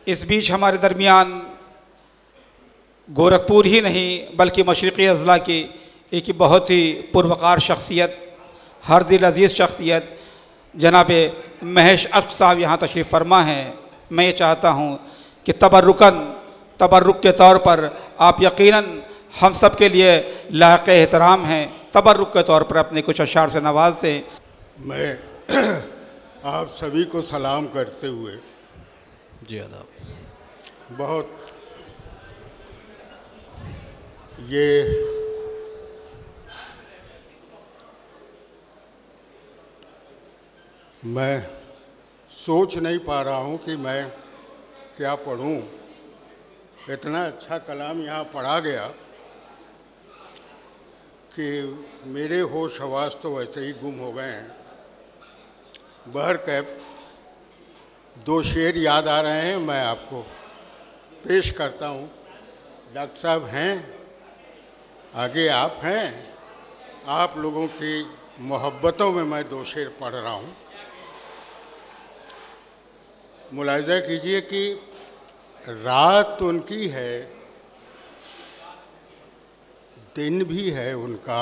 इस बीच हमारे दरमियान गोरखपुर ही नहीं बल्कि मशरक़ी अज़ला की एक बहुत ही पुरवकार शख्सियत, हर दिल अज़ीज़ शख्सियत जनाब महेश अख्तर साहब यहाँ तशरीफ़ फरमा हैं। मैं ये चाहता हूँ कि तबर्रुक के तौर पर आप यकीनन हम सब के लिए लायक़ एहतराम हैं। तबर्रुक के तौर पर अपने कुछ अशार से नवाज दें। मैं आप सभी को सलाम करते हुए जी आदाब। बहुत ये मैं सोच नहीं पा रहा हूँ कि मैं क्या पढ़ूँ। इतना अच्छा कलाम यहाँ पढ़ा गया कि मेरे होश हवास तो वैसे ही गुम हो गए हैं। बहरकैफ दो शेर याद आ रहे हैं, मैं आपको पेश करता हूँ। डॉक्टर साहब हैं आगे, आप हैं, आप लोगों की मोहब्बतों में मैं दो शेर पढ़ रहा हूँ। मुलाहिज़ा कीजिए कि रात उनकी है, दिन भी है उनका।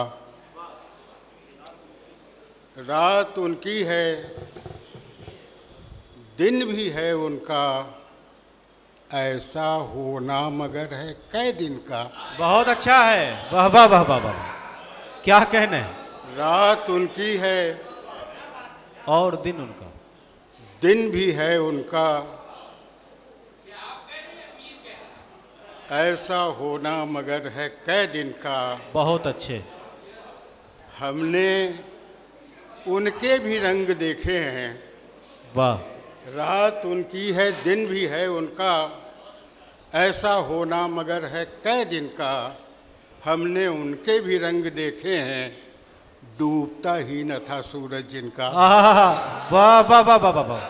रात उनकी है, दिन भी है उनका, ऐसा होना मगर है कै दिन का। बहुत अच्छा है, वाह वाह वाह वाह वाह, क्या कहने। रात उनकी है और दिन उनका, दिन भी है उनका, ऐसा होना मगर है कै दिन का। बहुत अच्छे। हमने उनके भी रंग देखे हैं। वाह। रात उनकी है, दिन भी है उनका, ऐसा होना मगर है कै दिन का। हमने उनके भी रंग देखे हैं, डूबता ही न था सूरज जिनका। वाह वाह वाह वाह वाह।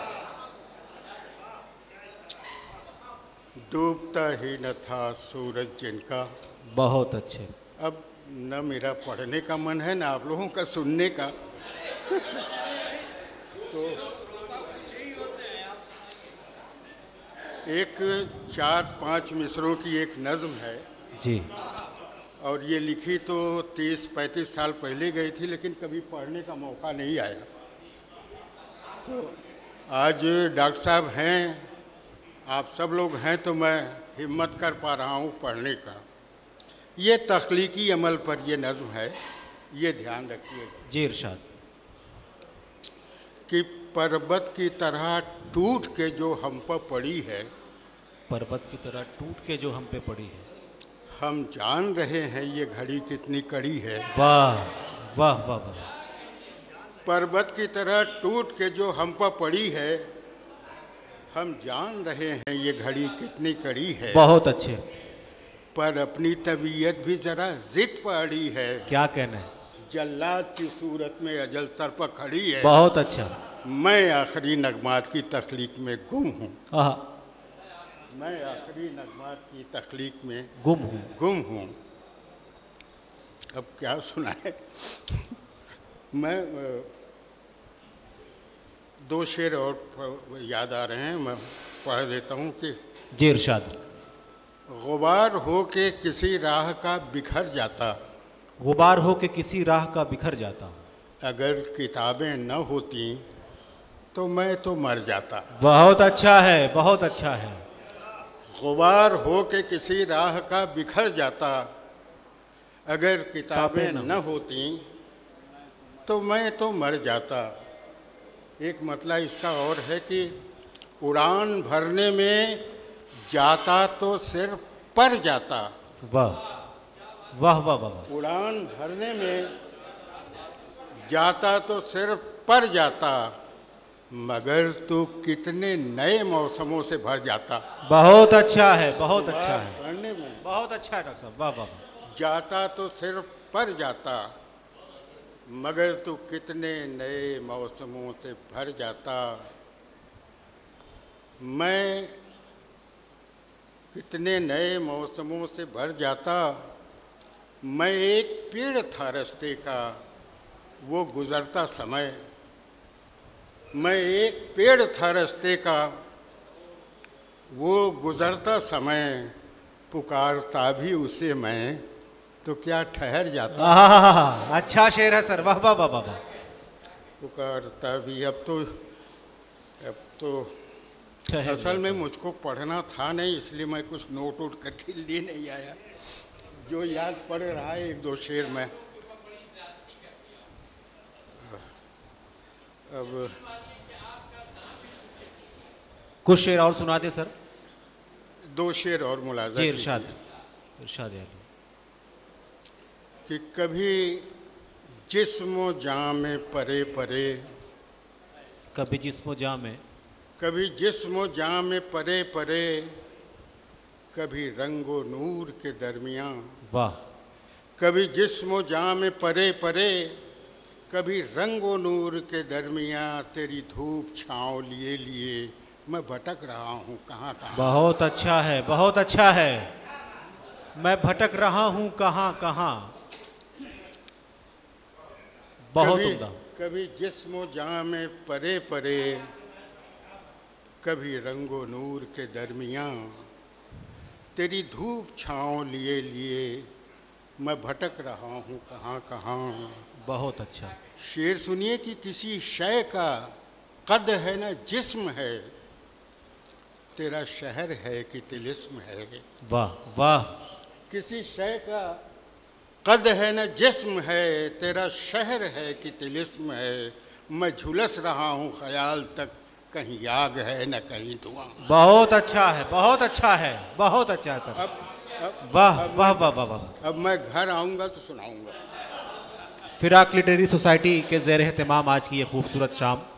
डूबता ही न था सूरज जिनका। बहुत अच्छे। अब न मेरा पढ़ने का मन है, न आप लोगों का सुनने का। तो एक 4-5 मिसरों की एक नज़्म है जी, और ये लिखी तो 30-35 साल पहले गई थी, लेकिन कभी पढ़ने का मौका नहीं आया। तो आज डॉक्टर साहब हैं, आप सब लोग हैं, तो मैं हिम्मत कर पा रहा हूँ पढ़ने का। ये तख्लीकी अमल पर ये नज़्म है, ये ध्यान रखिएगा जी। इरशाद। कि पर्वत की तरह टूट के जो हम पर पड़ी है, पर्वत की तरह टूट के जो हम पे पड़ी है, हम जान रहे हैं ये घड़ी कितनी कड़ी है। वाह वाह वाह वाह। पर्वत की तरह टूट के जो हम पर पड़ी है, हम जान रहे हैं ये घड़ी कितनी कड़ी है। बहुत अच्छे। पर अपनी तबीयत भी जरा जिद पर अड़ी है। क्या कहना है। जल्लाद की सूरत में अजल सर पर खड़ी है। बहुत अच्छा। मैं आखिरी नगमात की तख्लीक में गुम हूँ। मैं आखिरी नगमात की तख्लीक में गुम हूँ। अब क्या सुनाए। मैं दो शेर और याद आ रहे हैं, मैं पढ़ देता हूँ कि जी। इरशाद। गुबार हो के किसी राह का बिखर जाता, गुबार हो के किसी राह का बिखर जाता, अगर किताबें न होती तो मैं तो मर जाता। बहुत अच्छा है, बहुत अच्छा है। गुबार हो के किसी राह का बिखर जाता, अगर किताबें न होती तो मैं तो मर जाता। एक मतलब इसका और है कि उड़ान भरने में जाता तो सिर्फ पर जाता। वाह वाह वाह वाह। उड़ान भरने में जाता तो सिर्फ पर जाता, मगर तू कितने नए मौसमों से भर जाता। बहुत अच्छा है, बहुत अच्छा है, भरने में बहुत अच्छा है डॉक्टर साहब। वाह वाह। जाता तो सिर्फ पर जाता, मगर तू कितने नए मौसमों से भर जाता। मैं कितने नए मौसमों से भर जाता। मैं एक पेड़ था रास्ते का, वो गुज़रता समय। मैं एक पेड़ था रास्ते का, वो गुजरता समय पुकारता भी उसे मैं, तो क्या ठहर जाता। अच्छा शेर है सर, वाह वाह वाह वाह वाह। पुकारता भी। अब तो ठहर असल में मुझको पढ़ना था नहीं, इसलिए मैं कुछ नोट वोट करके ले नहीं आया। जो याद पड़ रहा है एक दो शेर में। अब कुछ शेर और सुना दे सर। दो शेर और मुलाजा जी, कीजिए। इरशाद है। कि कभी जिस्म जां में परे परे, कभी जिस्मो जां में, कभी जिस्म जां में परे परे, कभी रंगो नूर के दरमियाँ। वाह। कभी जिस्म जां में परे परे, कभी रंगो नूर के दरमियाँ, तेरी धूप छाँव लिए लिए मैं भटक रहा हूँ कहाँ कहाँ। बहुत अच्छा है, बहुत अच्छा है। मैं भटक रहा हूँ कहाँ कहाँ। बहुत उम्दा। कभी जिस्म जां में परे परे, कभी रंगो नूर के दरमियाँ, तेरी धूप छाँव लिए लिए मैं भटक रहा हूँ कहाँ कहाँ। बहुत अच्छा। शेर सुनिए कि किसी शय का कद है न जिस्म है, तेरा शहर है कि तिलिस्म है। वाह वाह। किसी शय का कद है न जिस्म है, तेरा शहर है कि तिलिस्म है। मैं झुलस रहा हूँ ख्याल तक, कहीं आग है न कहीं धुआं। बहुत अच्छा है, बहुत अच्छा है, बहुत अच्छा है सर। वाह वाह वाह वाह वाह। अब मैं घर आऊँगा तो सुनाऊँगा। फिराक लिटरेरी सोसाइटी के ज़ेर एहतमाम आज की ये खूबसूरत शाम